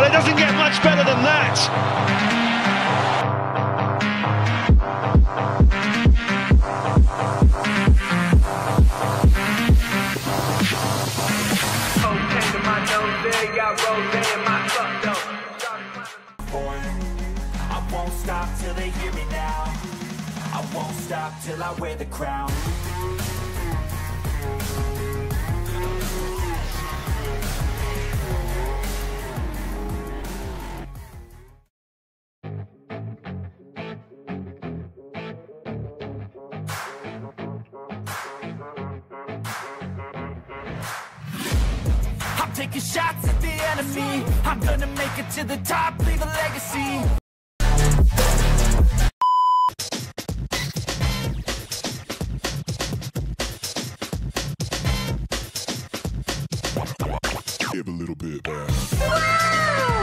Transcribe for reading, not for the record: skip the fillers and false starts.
it doesn't get much better than that. I won't stop till they hear me now. I won't stop till I wear the crown. I'm taking shots at the enemy. I'm gonna make it to the top, leave a legacy. Give a little bit back.